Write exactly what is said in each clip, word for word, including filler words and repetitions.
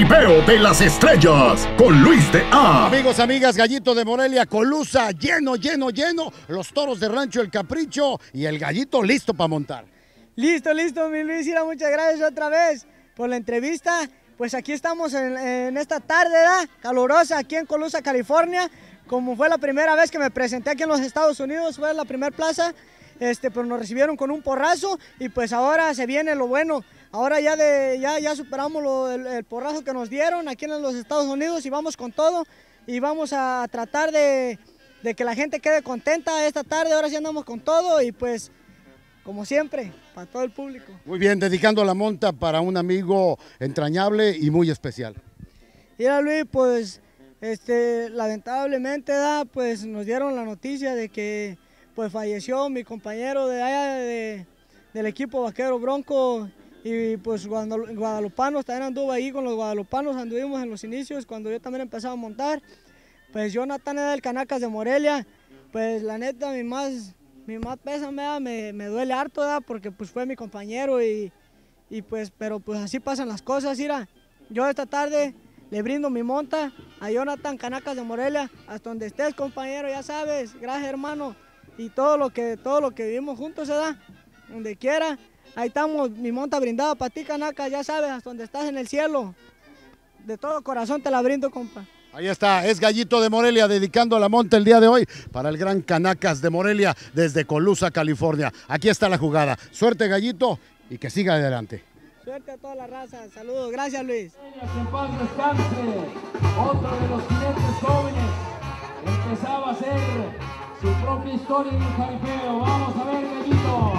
Jaripeo de las Estrellas con Luis de A. Amigos, amigas, Gallito de Morelia, Colusa, lleno, lleno, lleno. Los toros de Rancho El Capricho y el Gallito listo para montar. Listo, listo, mi Luis. Muchas gracias otra vez por la entrevista. Pues aquí estamos en, en esta tarde, ¿verdad? Calurosa aquí en Colusa, California. Como fue la primera vez que me presenté aquí en los Estados Unidos, fue la primera plaza. Este, pero nos recibieron con un porrazo y pues ahora se viene lo bueno. Ahora ya, de, ya, ya superamos lo, el, el porrazo que nos dieron aquí en los Estados Unidos y vamos con todo. Y vamos a tratar de, de que la gente quede contenta esta tarde. Ahora sí andamos con todo y pues, como siempre, para todo el público. Muy bien, dedicando la monta para un amigo entrañable y muy especial. Mira, Luis, pues, este, lamentablemente, da, pues nos dieron la noticia de que pues falleció mi compañero de allá de, del equipo Vaquero Bronco y pues guadalupanos, también anduve ahí con los guadalupanos, anduvimos en los inicios cuando yo también empezaba a montar. Pues Jonathan era del Canacas de Morelia, pues la neta mi más, mi más pésame, me, me duele harto, ¿verdad? Porque pues fue mi compañero y, y pues, pero pues así pasan las cosas, mira, yo esta tarde le brindo mi monta a Jonathan Canacas de Morelia, hasta donde estés compañero, ya sabes, gracias hermano. Y todo lo que todo lo que vivimos juntos se da, donde quiera. Ahí estamos, mi monta brindada para ti, Canacas, ya sabes, hasta donde estás en el cielo. De todo corazón te la brindo, compa. Ahí está, es Gallito de Morelia dedicando la monta el día de hoy para el gran Canacas de Morelia desde Colusa, California. Aquí está la jugada. Suerte, Gallito, y que siga adelante. Suerte a toda la raza. Saludos, gracias, Luis. En paz descanse, otro de los clientes jóvenes empezaba a ser su propia historia en el jaripeo. Vamos a ver, Gallito.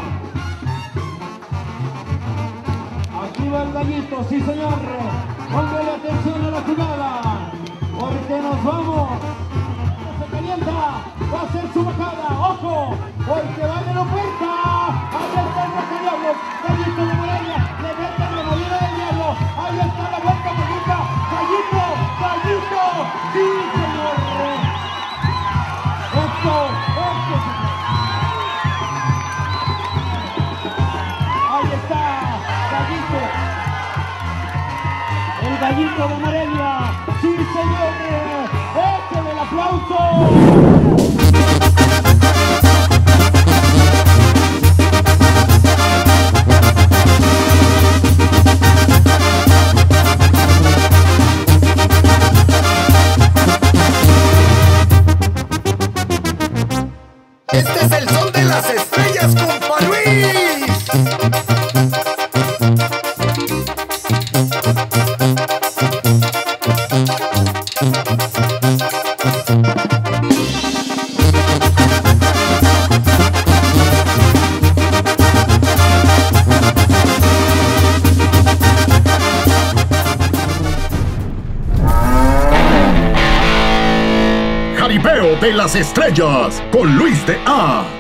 Aquí va el Gallito, sí señor. Póngale atención a la jugada, porque nos vamos. Se calienta, va a ser su bajada. Ojo, porque va de la puerta. Ahí está el Rojo Diablo, Gallito de Morelia. Le mete la movida del diablo. Ahí está la vuelta bonita. Gallito, Gallito, sí señor. Esto, esto, ahí está, Gallito, el Gallito de Morelia, sí señor, échale el aplauso. Este es el son de las estrellas, compa Luis. Jaripeo de las Estrellas con Luis de A.